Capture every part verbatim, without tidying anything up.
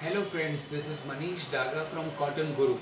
Hello friends, this is Manish Daga from Cotton Guru.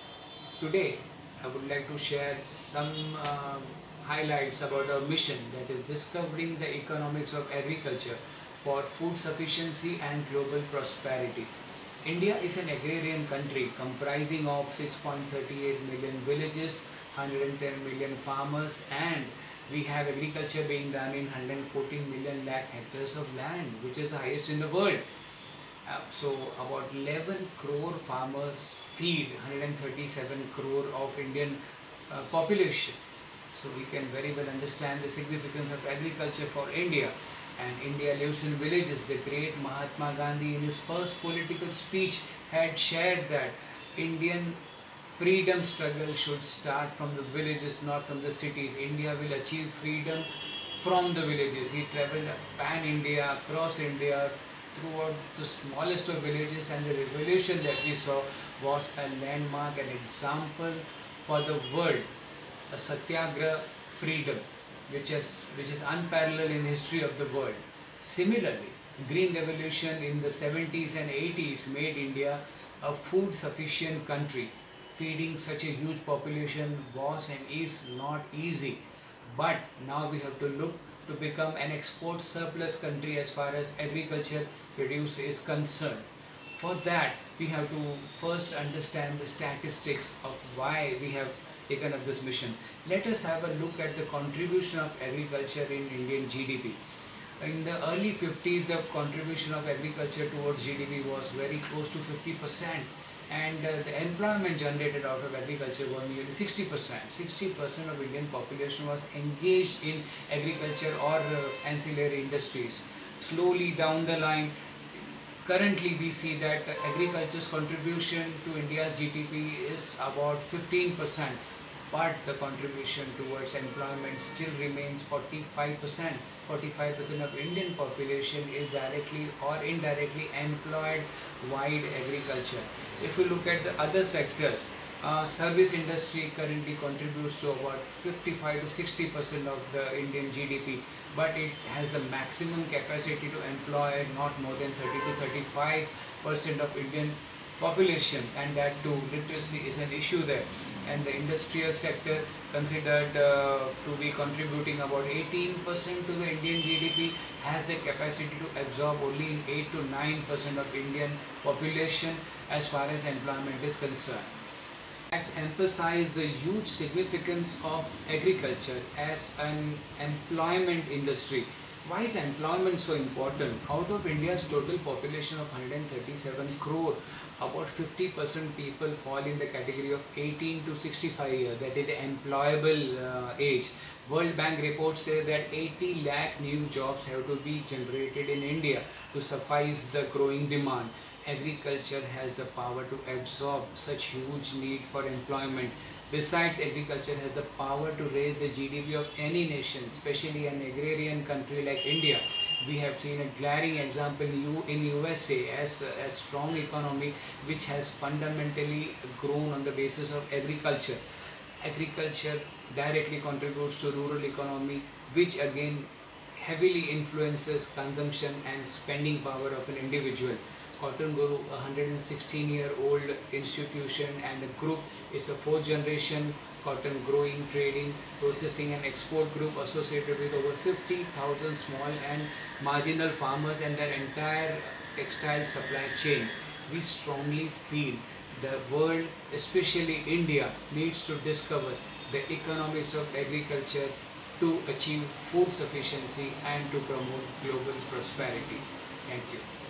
Today I would like to share some uh, highlights about our mission, that is discovering the economics of agriculture for food sufficiency and global prosperity. India is an agrarian country comprising of six point three eight million villages, one hundred ten million farmers, and we have agriculture being done in one hundred fourteen million lakh hectares of land, which is the highest in the world. Uh, so about eleven crore farmers feed one hundred thirty-seven crore of Indian uh, population. So we can very well understand the significance of agriculture for India. And India lives in villages. The great Mahatma Gandhi in his first political speech had shared that Indian freedom struggle should start from the villages, not from the cities. India will achieve freedom from the villages. He travelled pan-India, across India, throughout the smallest of villages, and the revolution that we saw was a landmark, an example for the world, a satyagraha freedom, which is, which is unparalleled in the history of the world. Similarly, Green Revolution in the seventies and eighties made India a food sufficient country. Feeding such a huge population was and is not easy, but now we have to look to become an export surplus country as far as agriculture produce is concerned. For that, we have to first understand the statistics of why we have taken up this mission. Let us have a look at the contribution of agriculture in Indian G D P. In the early fifties, the contribution of agriculture towards G D P was very close to fifty percent, and uh, the employment generated out of agriculture was nearly sixty percent. sixty percent of Indian population was engaged in agriculture or uh, ancillary industries. Slowly down the line, currently we see that agriculture's contribution to India's G D P is about fifteen percent, but the contribution towards employment still remains forty-five percent. forty-five percent of Indian population is directly or indirectly employed via agriculture. If we look at the other sectors, uh, service industry currently contributes to about fifty-five to sixty percent of the Indian G D P, but it has the maximum capacity to employ not more than thirty to thirty-five percent of Indian population, and that too literacy is an issue there. And the industrial sector, considered uh, to be contributing about eighteen percent to the Indian G D P, has the capacity to absorb only eight to nine percent of Indian population as far as employment is concerned. Let's emphasize the huge significance of agriculture as an employment industry. Why is employment so important? Out of India's total population of one hundred thirty-seven crore, about fifty percent people fall in the category of eighteen to sixty-five years, that is the employable uh, age. World Bank reports say that eighty lakh new jobs have to be generated in India to suffice the growing demand. Agriculture has the power to absorb such huge need for employment. Besides, agriculture has the power to raise the G D P of any nation, especially an agrarian country like India. We have seen a glaring example in U S A as a strong economy which has fundamentally grown on the basis of agriculture. Agriculture directly contributes to rural economy, which again heavily influences consumption and spending power of an individual. Cotton Guru, a one hundred sixteen year old institution and a group, is a fourth generation cotton growing, trading, processing and export group associated with over fifty thousand small and marginal farmers and their entire textile supply chain. We strongly feel the world, especially India, needs to discover the economics of agriculture to achieve food sufficiency and to promote global prosperity. Thank you.